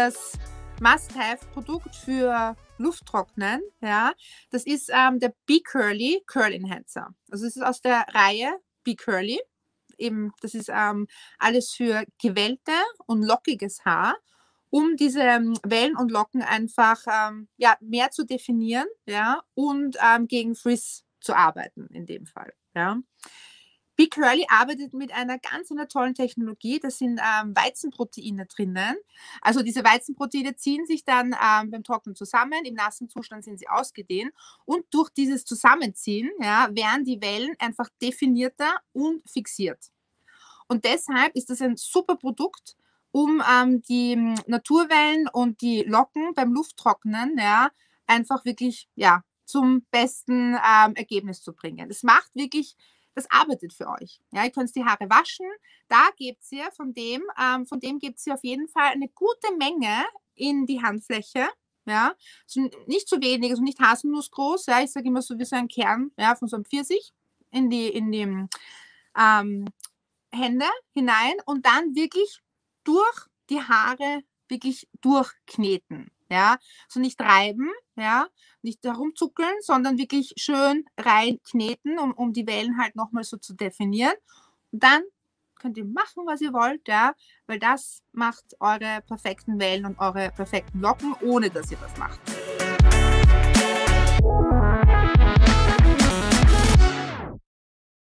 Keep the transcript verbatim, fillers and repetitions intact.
das Must-Have-Produkt für Lufttrocknen. Ja, das ist ähm, der B-Curly Curl Enhancer. Also es ist aus der Reihe B-Curly. Eben, das ist ähm, alles für gewellte und lockiges Haar, um diese ähm, Wellen und Locken einfach ähm, ja, mehr zu definieren, ja, und ähm, gegen Frizz zu arbeiten in dem Fall. Ja. B-Curly arbeitet mit einer ganz einer tollen Technologie. Da sind ähm, Weizenproteine drinnen. Also diese Weizenproteine ziehen sich dann ähm, beim Trocknen zusammen. Im nassen Zustand sind sie ausgedehnt. Und durch dieses Zusammenziehen, ja, werden die Wellen einfach definierter und fixiert. Und deshalb ist das ein super Produkt, um ähm, die m, Naturwellen und die Locken beim Lufttrocknen, ja, einfach wirklich, ja, zum besten ähm, Ergebnis zu bringen. Das macht wirklich, das arbeitet für euch. Ja, ihr könnt die Haare waschen. Da gebt ihr von dem, ähm, von dem gebt ihr auf jeden Fall eine gute Menge in die Handfläche. Ja, also nicht zu wenig, also nicht Haselnuss groß. Ja, ich sage immer so wie so ein Kern, ja, von so einem Pfirsich in die, in die ähm, Hände hinein und dann wirklich durch die Haare wirklich durchkneten. Ja, so nicht reiben, ja, nicht herumzuckeln, sondern wirklich schön reinkneten, um, um die Wellen halt nochmal so zu definieren. Und dann könnt ihr machen, was ihr wollt, ja, weil das macht eure perfekten Wellen und eure perfekten Locken, ohne dass ihr das macht.